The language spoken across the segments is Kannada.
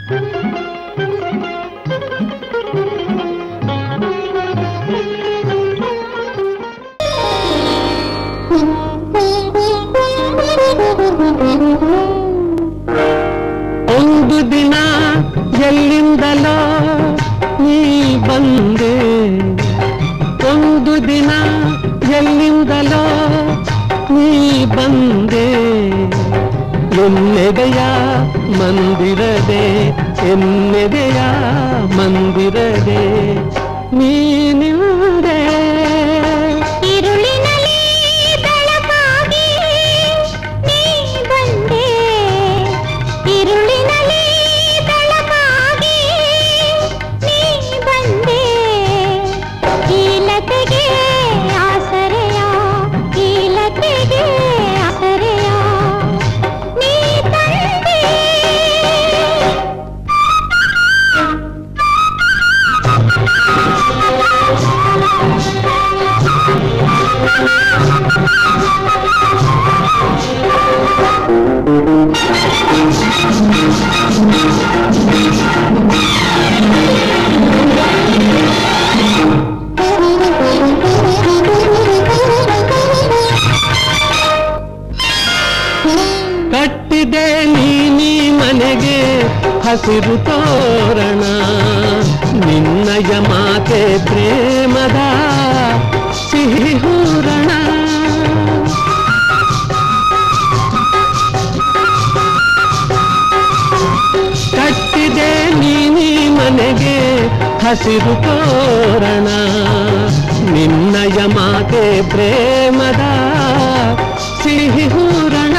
ಒಂದು ದಿನ ಎಲ್ಲಿಂದಲೋ ನೀ ಬಂದೆ, ಒಂದು ದಿನ ಎಲ್ಲಿಂದಲೋ ನೀ ಬಂದೆ, ಎನ್ನೆದೆಯ ಮಂದಿರದೆ, ಎನ್ನೆದೆಯ ಮಂದಿರದೆ ನೀನಿರುವುದೇ. ഇരുളിನಲ್ಲಿ ಬೆಳಕಾಗಿ ನೀ ಬಂದೆ, ഇരുಳಿನಲ್ಲಿ ಬೆಳಕಾಗಿ ನೀ ಬಂದೆ, ಕೀಲತೆಗೆ ಆಸರೆಯ, ಕೀಲತೆಗೆ ಆಸರೆಯ ನೀ ತಂದೆ. ಕಟ್ಟಿದೆ ನೀ ಮನೆಗೆ ಹಸಿರು ತೋರಣ, ನಿನ್ನಯ ಮಾತೆ ಪ್ರೇಮದ ಸಿಹಿ ಹೂರಣ. ಕಟ್ಟಿದೆ ನೀ ಮನೆಗೆ ಹಸಿರು ತೋರಣ, ನಿನ್ನಯ ಮಾತೆ ಪ್ರೇಮದ ಸಿಹಿ ಹೂರಣ.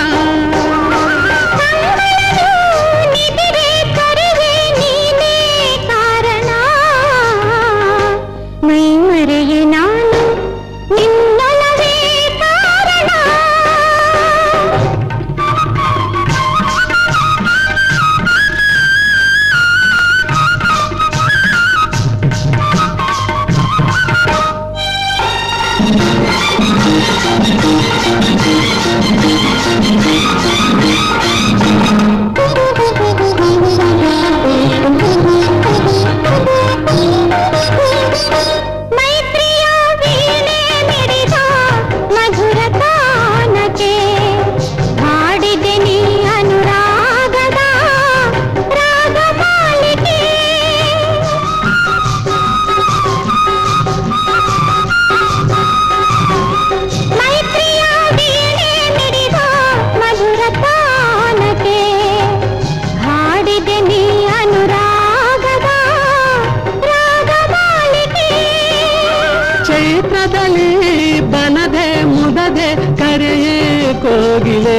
ಚೈತ್ರದಲ್ಲಿ ಬನದೆ ಮುದದೆ ಕರೆಯೇ ಕೋಗಿಲೆ,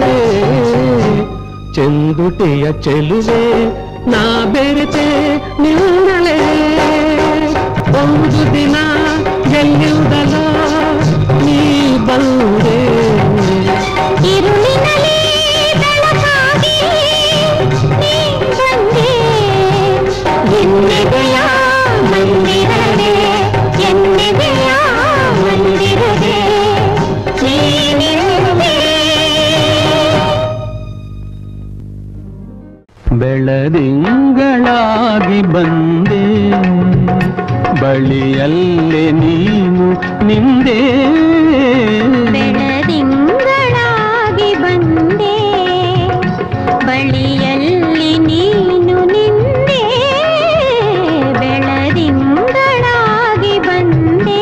ಚೆಂದುಟಿಯ ಚೆಲುವೆ ನಾ ಬೆರೆತೆ ನಿನ್ನಲೆ. ಒಂದು ದಿನ ಎಲ್ಲಿಂದಲೋ ನೀ ಬಂದೆ, ഇരുളിನಲ್ಲಿ ಬೆಳಕಾಗಿ ನೀ ಬಂದೆ, ಎನ್ನೆದೆಯ ಮಂದಿರದೆ, ಎನ್ನೆದೆಯ ಮಂದಿರದೆ ನೀನಿರುವೆ. ಬೆಳದಿಂಗಳಾಗಿ ಬಂದೆ, ಬಳಿಯಲ್ಲೇ ನೀನು ನಿಂದೆ. ಬೆಳದಿಂಗಳಾಗಿ ಬಂದೆ, ಬಳಿಯಲ್ಲಿ ನೀನು ನಿಂದೆ, ಬೆಳದಿಂಗಳಾಗಿ ಬಂದೆ.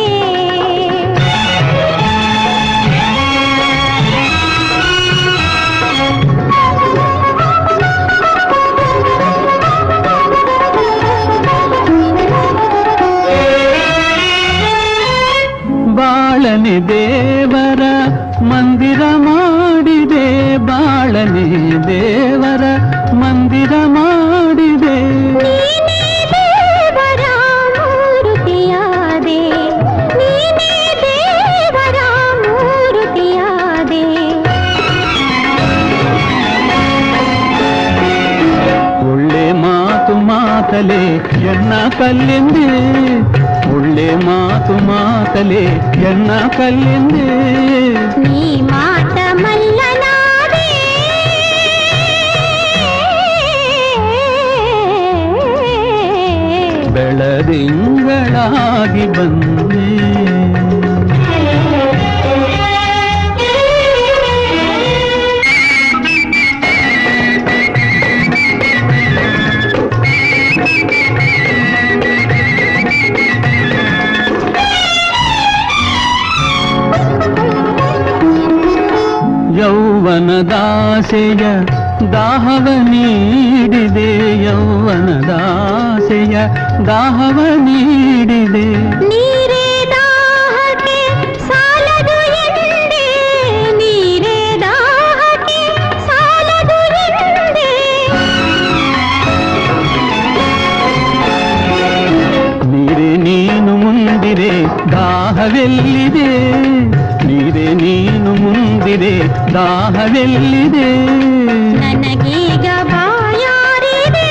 ಬಾಳನೆ ದೇವರ ಮಂದಿರ ಮಾಡಿದೆ, ಬಾಳನೆ ದೇವರ ಮಂದಿರ ಮಾಡಿದೆ. ನೀನೇ ದೇವರ ಮೂರ್ತಿಯಾದೆ, ನೀನೇ ದೇವರ ಮೂರ್ತಿಯಾದೆ. ಒಳ್ಳೆ ಮಾತು ಮಾತಲೆ ಎನ್ನ ಕಲ್ಲಿಂದೆ, ಒಳ್ಳೆ ಮಾತು ಮಾತಲೆ ಎನ್ನ ಕಲ್ಲಿಂದೆ. ನೀ ಮಾತ ಮಲ್ಲನಾದೆ, ಬೆಳದಿಂಗಳಾಗಿ ಬಂದೆ. ಯೌವನದಾಸೆಯ ದಾಹವ ನೀಡಿದೆ, ಯೌವನದಾಸೆಯ ದಾಹವ ನೀಡಿದೆ. ನೀರೇ ದಾಹಕ್ಕೆ ಸಾಲದು ಎಂದೆ, ನೀರೇ ದಾಹಕ್ಕೆ ಸಾಲದು ಎಂದೆ. ನೀರೇ ನೀನು ಮುಂದಿರೆ ದಾಹವೆಲ್ಲಿದೆ, ನೀರೇ ನೀನು ಮುಂದಿರೆ ದಾಹವೆಲ್ಲಿದೆ. ನನಗೀಗ ಬಾಯಾರಿದೆ,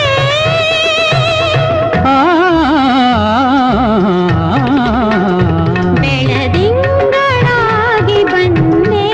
ಬೆಳದಿಂಗಳಾಗಿ ಬಂದೆ.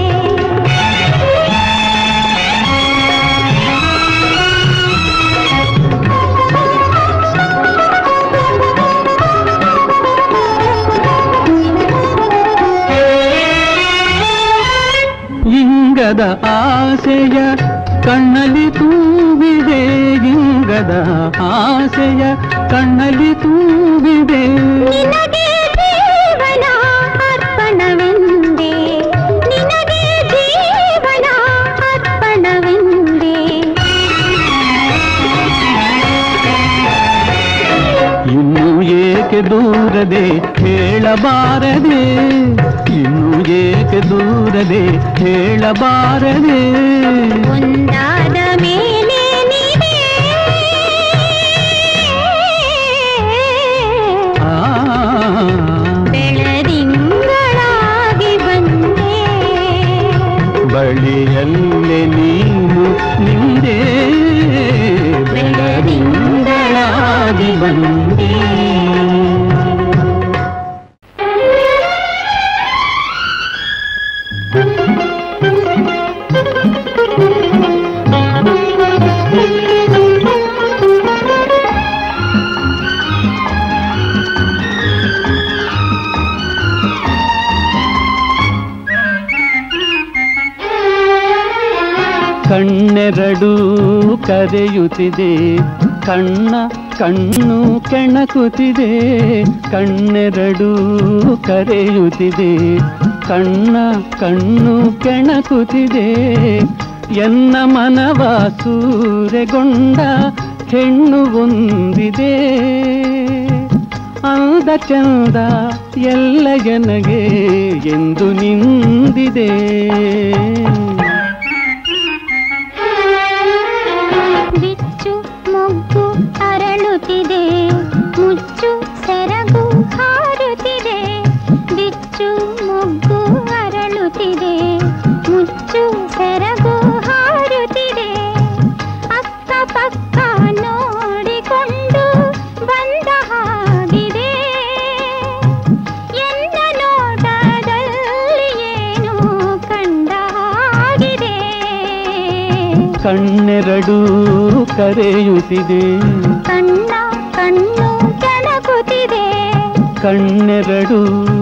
ಇಂಗದ ಆಸೆಯ ಕಣ್ಣಲ್ಲಿ ತೂವಿದೆ, ಇಂಗದ ಆಸೆಯ ಕಣ್ಣಲ್ಲಿ ತೂವಿದೆ. ನಿನಗೆ ಜೀವನ ಅರ್ಪಣವೆಂದೆ, ನಿನಗೆ ಜೀವನ ಅರ್ಪಣವೆಂದೆ. ಇನ್ನು ಏಕೆ ದೂರದೆ ಹೇಳಬಾರದೆ, ಇನ್ನು ಏಕೆ ದೂರದೆ ಹೇಳಬಾರದೆ. ಒಂದಾದ ಮೇಲೆ ನೀವೇ ಬೆಳದಿಂಗಳಾಗಿ ಬಂದೆ. ಬಳಿಯಲ್ಲೇ ನೀನು ನಿಂದೆ, ಬೆಳದಿಂಗಳಾಗಿ ಬಂದೆ. ಕಣ್ಣೆರಡು ಕರೆಯುತ್ತಿದೆ, ಕಣ್ಣ ಕಣ್ಣು ಕೆಣಕುತ್ತಿದೆ. ಕಣ್ಣೆರಡು ಕರೆಯುತ್ತಿದೆ, ಕಣ್ಣ ಕಣ್ಣು ಕೆಣಕುತ್ತಿದೆ. ಎನ್ನ ಮನವ ಸೂರೆಗೊಂಡ ಹೆಣ್ಣು ಒಂದಿದೆ, ಅಂದ ಚಂದ ಎಲ್ಲ ಎನಗೆ ಎಂದು ನಿಂದಿದೆ. ಬಿಚ್ಚು ಮೊಗ್ಗು ಅರಳುತ್ತಿದೆ, ಮುಚ್ಚು ಸೆರಗು ಹಾರುತ್ತಿದೆ. ಬಿಚ್ಚು ಮೊಗ್ಗು ಅರಳುತ್ತಿದೆ, ಮುಚ್ಚು ಸೆರಗು ಹಾರುತ್ತಿದೆ. ಅಕ್ಕ ಪಕ್ಕ ನೋಡಿಕೊಂಡು ಬಂದ ಹಾಗಿದೆ, ಎನ್ನ ನೋಟದಲ್ಲಿ ಏನು ಕಂಡ ಹಾಗಿದೆ. ಕಣ್ಣೆರಡು ಕರೆಯುತ್ತಿದೆ, ಕಣ್ಣ ಕಣ್ಣು ಕೆಣಕುತ್ತಿದೆ. ಕಣ್ಣೆರಡು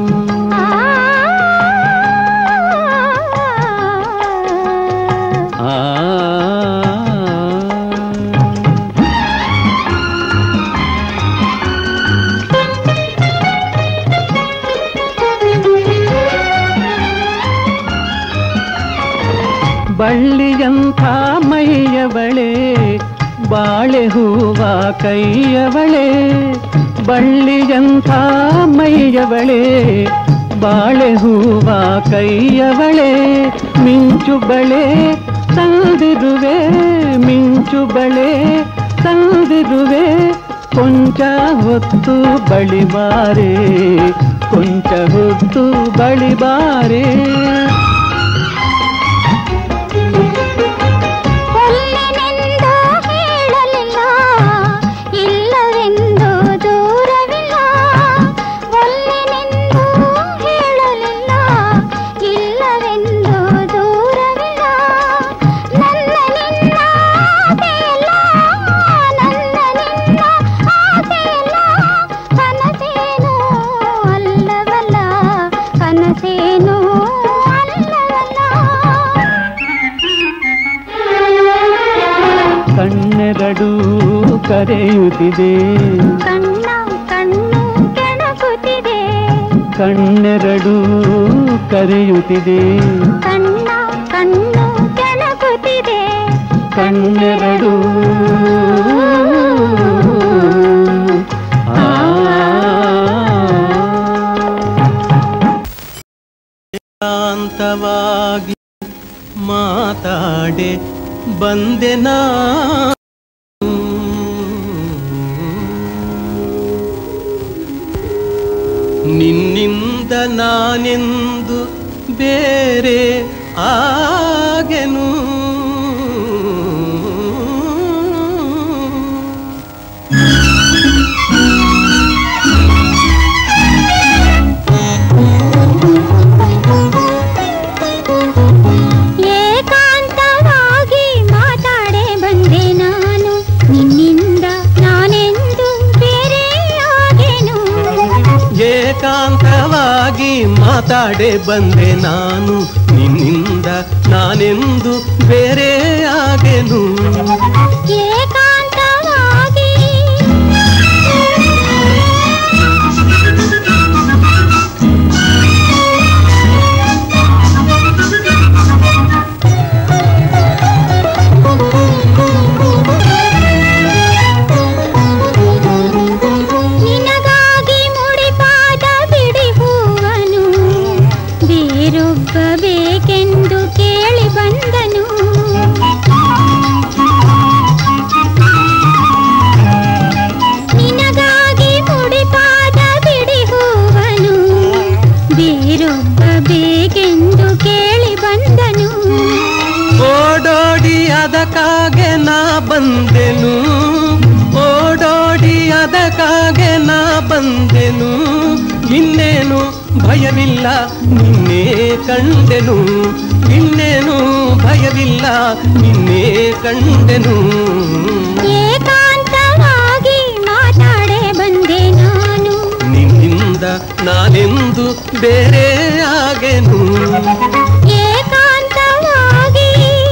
ಬಳ್ಳಿಯಂಥ ಮೈಯವಳೆ, ಬಾಳೆ ಹೂವ ಕೈಯವಳೆ. ಬಳ್ಳಿಯಂಥ ಮೈಯವಳೆ, ಬಾಳೆ ಹೂವ ಕೈಯವಳೆ. ಮಿಂಚು ಬಳೆ ತಂದಿರುವೆ, ಮಿಂಚು ಬಳೆ ತಂದಿರುವೆ. ಕೊಂಚ ಹೊತ್ತು ಬಳಿಬಾರೆ, ಕೊಂಚ ಹೊತ್ತು ಬಳಿಬಾರೆ. ಒಲ್ಲೆನೆಂದು ಹೇಳಲಿಲ್ಲ, ಇಲ್ಲವೆಂದು ದೂರವಿಲ್ಲ. ಒಲ್ಲೆನೆಂದು ಹೇಳಲಿಲ್ಲ, ಇಲ್ಲವೆಂದು ದೂರವಿಲ್ಲ. ನನ್ನ ನಿನ್ನ ಆಸೆಯಲ್ಲ, ನನ್ನ ನಿನ್ನ ಆಸೆಯಲ್ಲ. ಕಣ್ಣೆರಡು ಕರೆಯುತ್ತಿದೆ ಕಣ್ಣ ಕಣ್ಣು ಕೆಣಕುತ್ತಿದೆ ಕಣ್ಣೆರಡು ಕರೆಯುತ್ತಿದೆ ಕಣ್ಣ ಕಣ್ಣು ಕೆಣಕುತ್ತಿದೆ ಕಣ್ಣೆರಡು ಶಾಂತವಾಗಿ ಮಾತಾಡೆ ಬಂದೆನಾ ನಿನ್ನಿಂದ ನಾನೆಂದು ಬೇರೆ ಆಗೆನು ಏಕಾಂತವಾಗಿ ಮಾತಾಡೆ ಬಂದೆ ನಾನು ನಿನ್ನಿಂದ ನಾನೆಂದು ಬೇರೆ ಆಗೆನು ಏಕಾಂತವಾಗಿ ಮಾತಾಡೆ ಬಂದೆ ನಾನು ನಿನ್ನಿಂದ ನಾನೆಂದು ಬೇರೆ ಆಗೆನು ಏಕಾಂತವಾಗಿ ನಿನಗಾಗಿ ಮುಡಿಪಾದ ಬಿಡಿ ಹೂವನು ಬೇರೊಬ್ಬ ಬೇಕೆಂದು ಕೇಳಿ ಬಂದನು ನಿನಗಾಗಿ ಮುಡಿಪಾದ ಬಿಡಿ ಹೂವನು ಬೇರೊಬ್ಬ ಬೇಕೆಂದು ಕೇಳಿ ಬಂದನು ಓಡೋಡಿ ಅದಕ್ಕಾಗೆ ನಾ ಬಂದೆನು ಓಡೋಡಿ ಅದಕ್ಕಾಗೆ ನಾ ಬಂದೆನು ಇನ್ನೇನು ಭಯವಿಲ್ಲ ನಿನ್ನೆ ಕಂಡೆನು ಇನ್ನೇನು ಭಯವಿಲ್ಲ ನಿನ್ನೆ ಕಂಡೆನು ಏಕಾಂತವಾಗಿ ಮಾತಾಡೆ ಬಂದೆ ನಾನು ನಿನ್ನಿಂದ ನಾನೆಂದು ಬೇರೆ ಆಗೆನು ಏಕಾಂತವಾಗಿ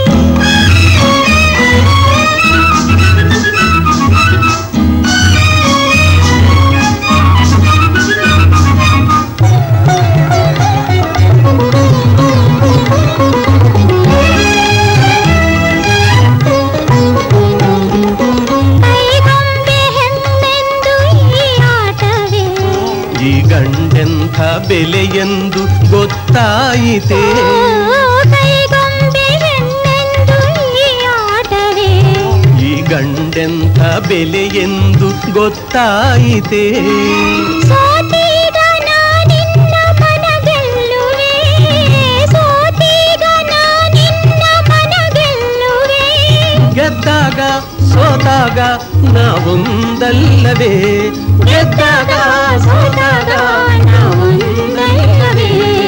ಕೈಗೊಂಬೆ ಹೆಮ್ಮೆಂದು ಈ ಆಟವೇ ಈ ಗಂಡೆಂಥ ಬೆಲೆಯೆಂದು ಗೊತ್ತಾಯಿತೆ ಕೈಗೊಂಬೆ ಹೆಮ್ಮೆಂದು ಈ ಆಟವೇ ಈ ಗಂಡೆಂಥ ಬೆಲೆಯೆಂದು ಗೊತ್ತಾಯಿತೆ ಸೋತೀಗ ನಾನಿನ್ನ ಮನ ಗೆಲ್ಲುವೆ ಸೋತೀಗ ನಾನಿನ್ನ ಮನ ಗೆಲ್ಲುವೆ ಗೆದ್ದಾಗ ಸೋತಾಗ ನಾವೊಂದಲ್ಲವೇ ಗೆದ್ದಾಗ ಸೋತಾಗ ನಾವೊಂದಲ್ಲವೇ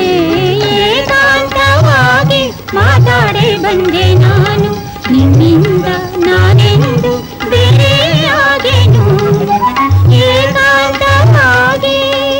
ಏಕಾಂತವಾಗಿ ಮಾತಾಡೆ ಬಂದೆ ನಾನು ನಿನ್ನಿಂದ ನಾನೆಂದು ಬೇರೆ ಆಗೆನು ಏಕಾಂತವಾಗಿ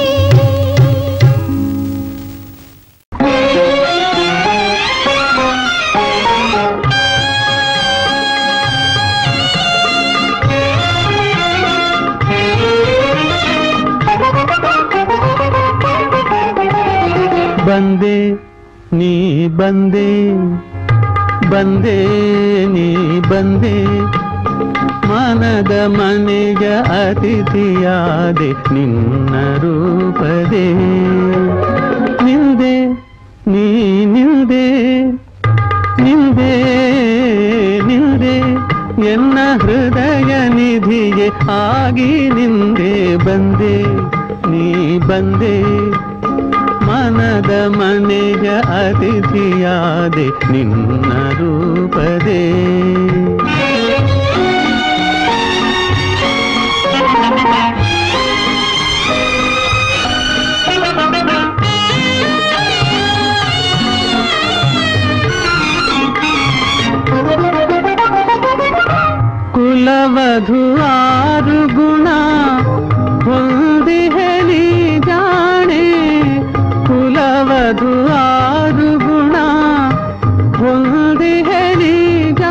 ಬಂದೆ ನೀ ಬಂದೆ ಬಂದೆ ನೀ ಬಂದೆ ಮನದ ಮನೆಯ ಅತಿಥಿಯಾದೆ ನಿನ್ನ ರೂಪದೆ ನಿಲ್ದೆ ನೀ ನಿಲ್ದೆ ನಿಲ್ದೆ ನಿಲ್ದೆ ಎನ್ನ ಹೃದಯ ನಿಧಿಯೇ ಆಗಿ ನಿಂದೆ ಬಂದೆ ನೀ ಬಂದೆ ಮನದ ಮನೆಯ ಅತಿಥಿಯಾದೆ ನಿನ್ನ ರೂಪದೆ ಕುಲವಧು ಆರು ಗುಣ ಹೊಂದಿಹಲಿ ಜಾಣೆ ಕುಲವಧು ಆರು ಗುಣ ಹೊಂದಿಹಲಿ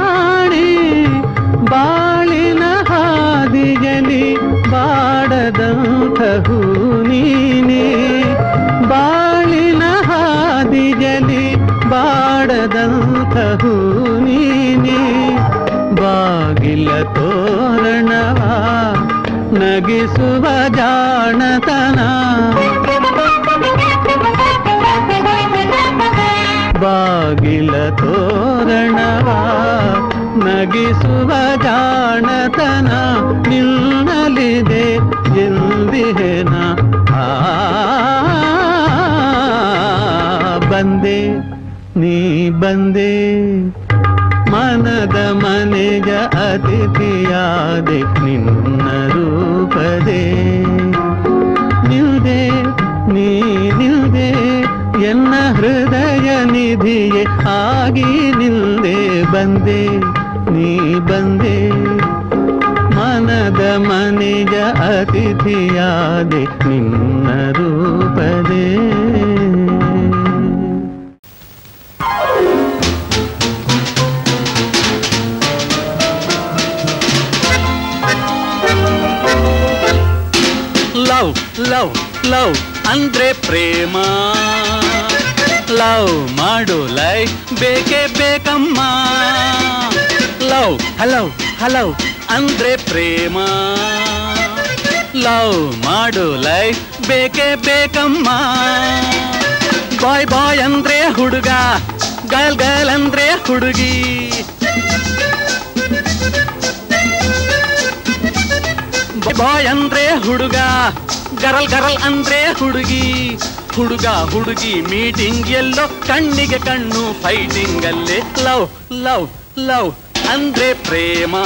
ಬಾಗಿಲ ತೋರಣವ ನಗಿಸುವ ಜಾಣತನ ಬಾಗಿಲ ತೋರಣವ ನಗಿಸುವ ಜಾಣತನ ನಿನ್ನಲಿದೆ ಎಂದಿಹೆನ ಬಂದೆ ನೀ ಬಂದೆ ಮನದ ಮನೆಯ ಅತಿಥಿಯಾದೆ ನಿನ್ನ ರೂಪದೆ ನಿಲ್ದೆ ನೀ ನಿಲ್ದೆ ಎನ್ನ ಹೃದಯ ನಿಧಿಯೇ ಆಗಿ ನಿಲ್ದೆ ಬಂದೆ ನೀ ಬಂದೆ ಮನದ ಮನೆಯ ಅತಿಥಿಯಾದೆ ನಿನ್ನ ರೂಪದೆ ಲವ್ ಲವ್ ಲವ್ ಅಂದ್ರೆ ಪ್ರೇಮ ಲವ್ ಮಾಡು ಲೈಫ್ ಬೇಕೇ ಬೇಕಮ್ಮ ಲವ್ ಹಲೋ ಹಲೋ ಅಂದ್ರೆ ಪ್ರೇಮ ಲವ್ ಮಾಡು ಲೈಫ್ ಬೇಕೇ ಬೇಕಮ್ಮ ಬಾಯ್ ಬಾಯ್ ಅಂದ್ರೆ ಹುಡುಗ ಗರ್ಲ್ ಗರ್ಲ್ ಅಂದ್ರೆ ಹುಡುಗಿ ಬಾಯ್ ಅಂದ್ರೆ ಹುಡುಗ ಗರಲ್ ಗರಲ್ ಅಂದ್ರೆ ಹುಡುಗಿ ಹುಡುಗ ಹುಡುಗಿ ಮೀಟಿಂಗ್ ಎಲ್ಲೋ ಕಣ್ಣಿಗೆ ಕಣ್ಣು ಫೈಟಿಂಗ್ ಅಲ್ಲೇ ಲವ್ ಲವ್ ಲವ್ ಅಂದ್ರೆ ಪ್ರೇಮ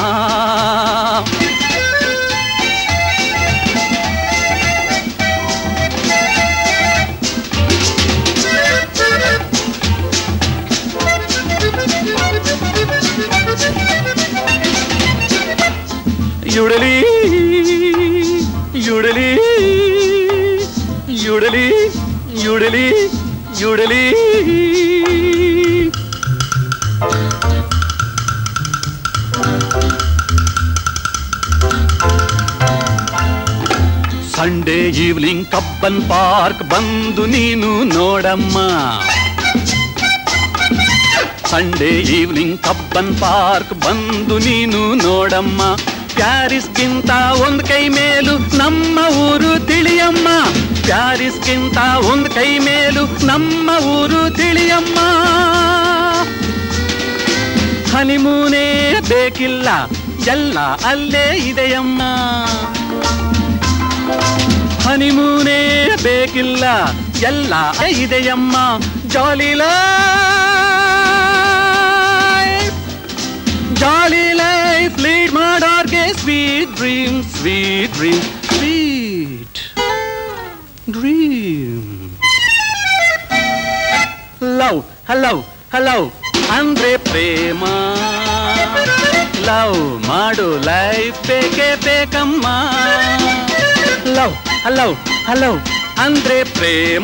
ಯುಡಲಿ ಯುಡಲಿ ಯುಡಲಿ ಯುಡಲಿ ಯುಡಲಿ ಸಂಡೇ ಈವ್ನಿಂಗ್ ಕಬ್ಬನ್ ಪಾರ್ಕ್ ಬಂದು ನೀನು ನೋಡಮ್ಮ ಸಂಡೇ ಈವ್ನಿಂಗ್ ಕಬ್ಬನ್ ಪಾರ್ಕ್ ಬಂದು ನೀನು ನೋಡಮ್ಮ ಪ್ಯಾರಿಸ್ಗಿಂತ ಒಂದ್ ಕೈ ಮೇಲು ನಮ್ಮ ಊರು ತಿಳಿಯಮ್ಮ ಪ್ಯಾರಿಸ್ಗಿಂತ ಒಂದ್ ಕೈ ಮೇಲು ನಮ್ಮ ಊರು ತಿಳಿಯಮ್ಮ ಹನಿಮೂನೇ ಬೇಕಿಲ್ಲ ಎಲ್ಲ ಅಲ್ಲೇ ಇದೆಯಮ್ಮ ಹನಿಮೂನೇ ಬೇಕಿಲ್ಲ ಎಲ್ಲ ಇದೆಯಮ್ಮ ಜಾಲಿ ಜಾಲಿ ಲೈಫ್ ಲೀಡ್ ಮಾಡೋರ್ಗೆ sweet dream sweet dream sweet dream love hello hello ಅಂದ್ರೆ ಪ್ರೇಮ ಲವ್ ಮಾಡು ಲೈಫ್ ಬೇಕೇ ಬೇಕಮ್ಮ ಲವ್ ಹಲೋ ಹಲೋ ಅಂದ್ರೆ ಪ್ರೇಮ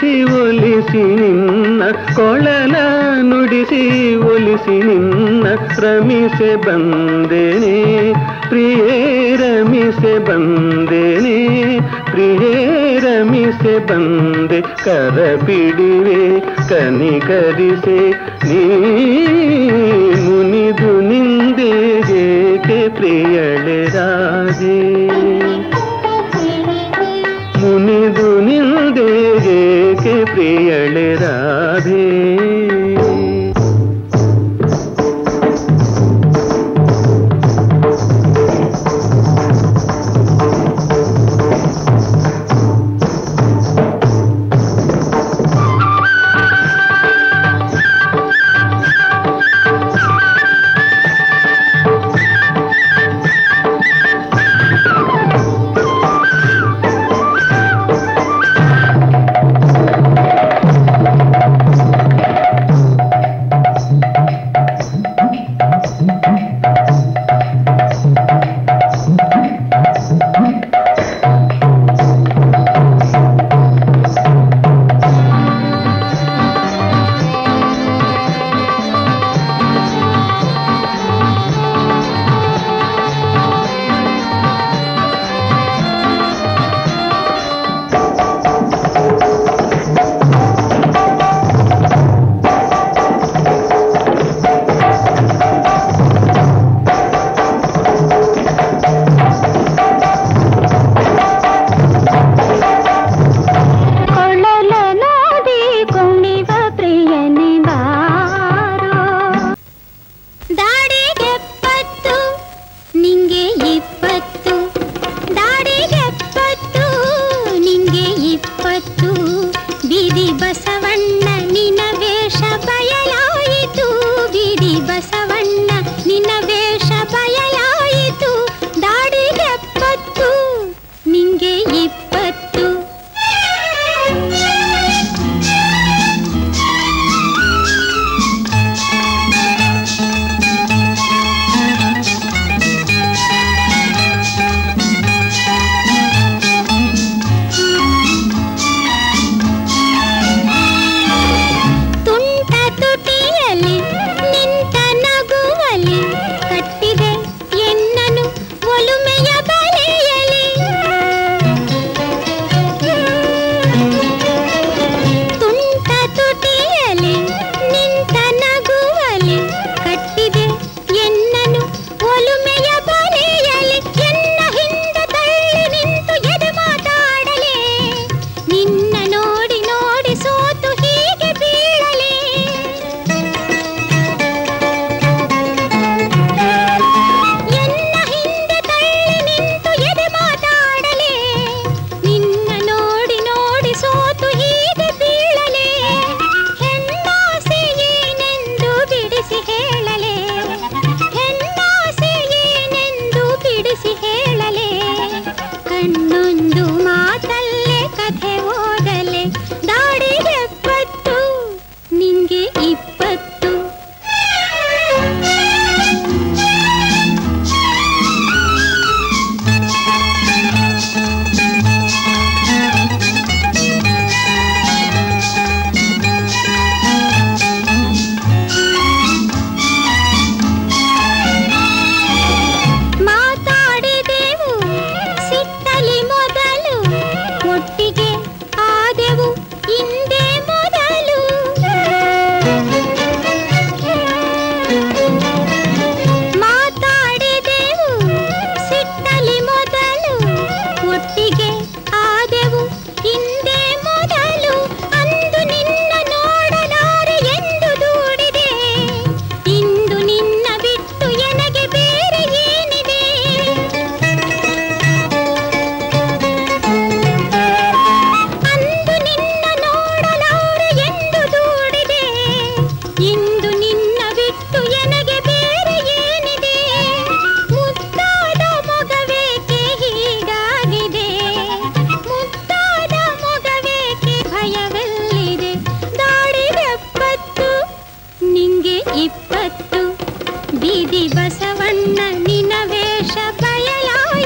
ಒಲಿಸಿ ಒಲಿಸಿ ನಿನ್ನ ಕೊಳಲ ನುಡಿಸಿ ಒಲಿಸಿ ನಿನ್ನ ರಮಿಸೆ ಬಂದೇನೆ ಪ್ರಿಯೇ ರಮಿಸೆ ಬಂದೇನೆ ಪ್ರಿಯೇ ರಮಿಸೆ ಬಂದೆ ಕರ ಪಿಡಿವೆ ಕನಿಕರಿಸೆ ನೀ ಮುನಿದು ನಿಂದೆಗೆ ಪ್ರಿಯಳೆ ರಾಜೆ ಮುನಿದು ನಿಂದೆಗೆ ಪ್ರಿಯಳೆ ರಾಧೆ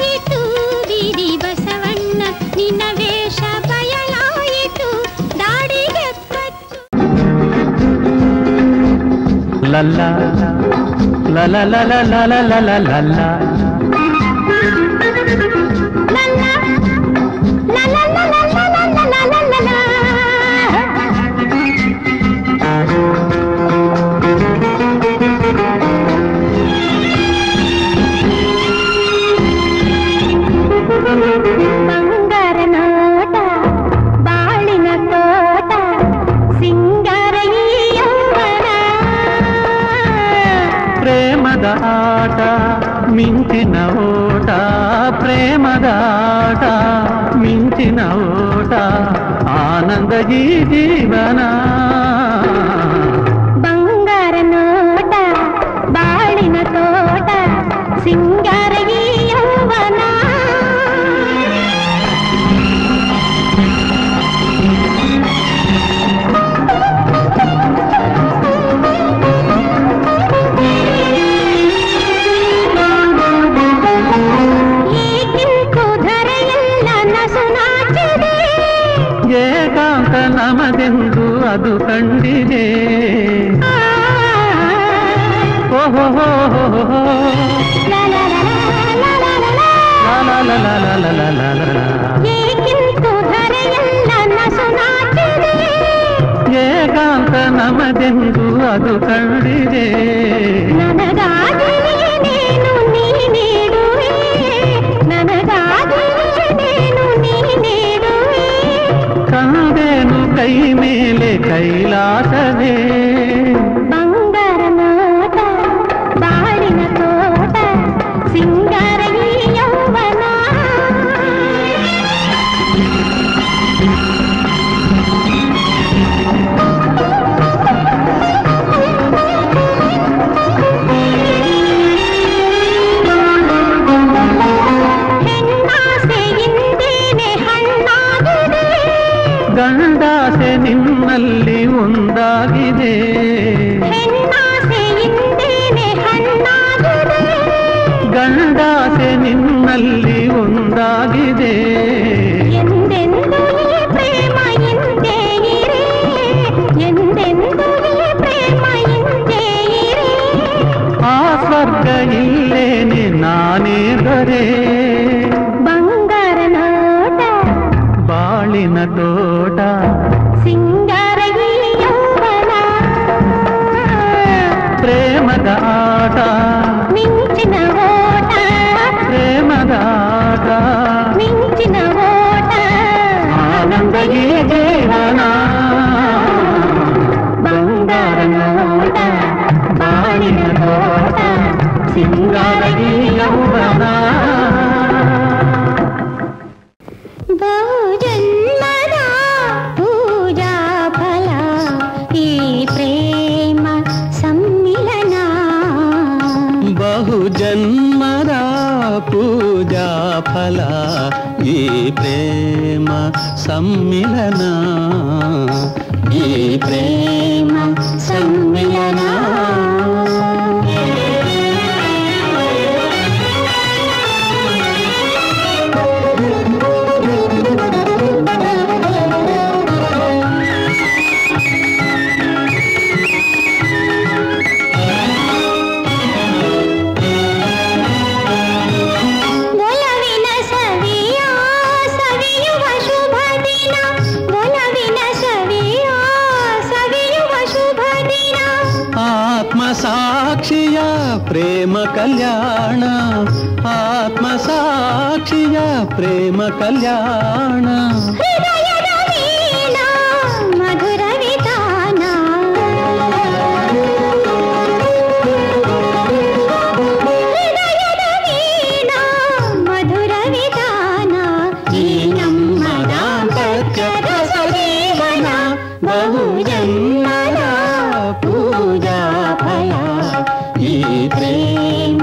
ನಿನ್ನ ವೇಷ ಬಯಲಾಯಿತು ದಾಡಿ ಲಲ್ಲ ಲಲ ಲಲ ಲಲ ಲಲ ಲಲ್ಲ ಬಂಗಾರ ನೋಟ ಬಾಳಿನ ತೋಟ ಸಿಂಗಾರ ಯೌವನ ಪ್ರೇಮದ ಆಟ ಮಿಂಚಿನ ಓಟ ಪ್ರೇಮದ ಆಟ ಮಿಂಚಿನ ಓಟ ಆನಂದ ಜೀವನ ಬಂಗಾರ ನೋಟ ಬಾಳಿನ ತೋಟ ಸಿಂಗಾರ ಯೌವನ ಏಕಾಂತ ನಮದೆಂದು ಅದು ಕಂಡಿದೆ ಓಹೋ ಏಕಾಂತ ನಮದೆಂದು ಅದು ಕಂಡಿದೆ ನನಗಾಗಿ ನೀನು ನೀ ನೀಡುವೆ ನನಗಾಗಿ ನೀನು ನೀ ನೀಡುವೆ ಕಂದೇನು ಕೈ ಮೇಲೆ ಕೈಲಾಸವೇ ಬಂಗಾರ ನೋಟ ಬಾಳಿನ ತೋಟ ಸಿಂಗಾರ ಯೌವನ ಹೆಣ್ಣಾಸೆಯಿಂದೇನೆ ಹಣ್ಣಾಗಿದೆ ಗಂಡಾಸೆ ನಿನ್ನಲ್ಲಿ ಒಂದಾಗಿದೆ ಹೆಣ್ಣಾಸೆಯಿಂದೇನೆ ಹಣ್ಣಾಗಿದೆ ಗಂಡಾಸೆ ನಿನ್ನಲ್ಲಿ ಒಂದಾಗಿದೆ ಎಂದೆಂದು ಈ ಪ್ರೇಮ ಇಂದೇ ಇರೆ ಎಂದೆಂದು ಈ ಪ್ರೇಮ ಇಂದೇ ಇರೆ ಆ ಸ್ವರ್ಗ ಇಲ್ಲೇನೆ ನಾನೇ ದೊರೆ ಬಂಗಾರ ನೋಟ ಬಾಳಿನ ತೋಟ ಸಿಂಗಾರ ಯೌವನ ಪ್ರೇಮದ ಆಟ ಮಿಂಚಿನ ಓಟ ಪ್ರೇಮದ ಆಟ ಮಿಂಚಿನ ಓಟ ಆನಂದ ಜೀವನ ಬಂಗಾರ ನೋಟ ಬಾಳಿನ ತೋಟ ಸಿಂಗಾರ ಯೌವನ ಬಹುಜನ್ಮದ ಪೂಜಾ ಫಲ ಈ ಪ್ರೇಮ ಸಮ್ಮಿಲನ ಬಹುಜನ್ಮದ ಪೂಜಾ ಫಲ ಈ ಪ್ರೇಮ ಸಮ್ಮಿಲನ ಈ ಪ್ರೇಮ ಸಮ್ಮಿಲನ ಒಲವಿನ ಸವಿಯ ಸವಿಯುವ ಶುಭ ದಿನ ಒಲವಿನ ಸವಿಯ ಸವಿಯುವ ಶುಭ ದಿನ ಆತ್ಮ ಸಾಕ್ಷಿಯ ಪ್ರೇಮ ಕಲ್ಯಾಣ ಆತ್ಮ ಸಾಕ್ಷಿಯ ಪ್ರೇಮ ಕಲ್ಯಾಣ ಹೃದಯದ ವೀಣಾ ಮಧುರ ವಿಧಾನ ಹೃದಯದ ವೀಣಾ ಮಧುರ ವಿಧಾನ ಈ ನಮ್ಮ ದಾಂಪತ್ಯದ ಸಜೀವನ ಬಹುಜನ್ಮದ ಪೂಜಾ ಫಲ ಈ ಪ್ರೇಮ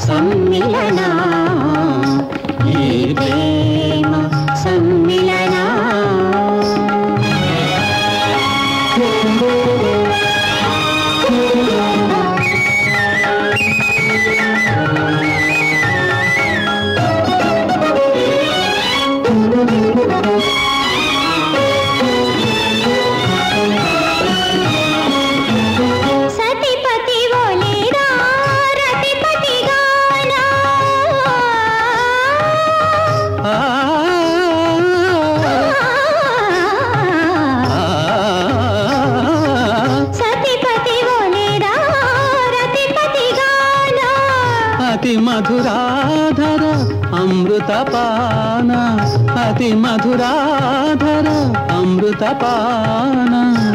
ಸಮ್ಮಿಲನ ಈ ಪ್ರೇಮ ಸಮ್ಮಿಲನ ಅತಿ ಮಧುರಾಧರ ಅಮೃತಪಾನ ಅತಿ ಮಧುರಾಧರ ಅಮೃತಪಾನ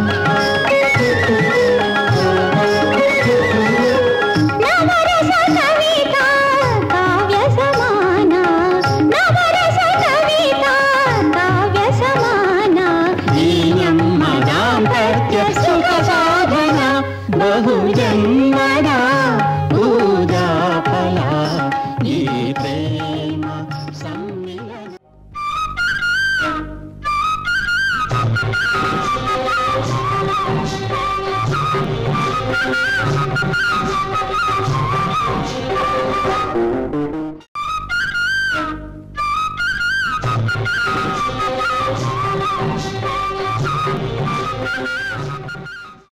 ನವರಸ ಕವಿತಾ ಕಾವ್ಯ ಸಮಾನ ನವರಸ ಕವಿತಾ ಕಾವ್ಯ ಸಮಾನ ಈ ನಮ್ಮ ದಾಂಪತ್ಯ ಸುಖ ಸಾಧನ ಬಹು ಜನ್ಮದ ಪೂಜಾ ಫಲ ಈ ಪ್ರೇಮ ಸಮ್ಮಿಲನ.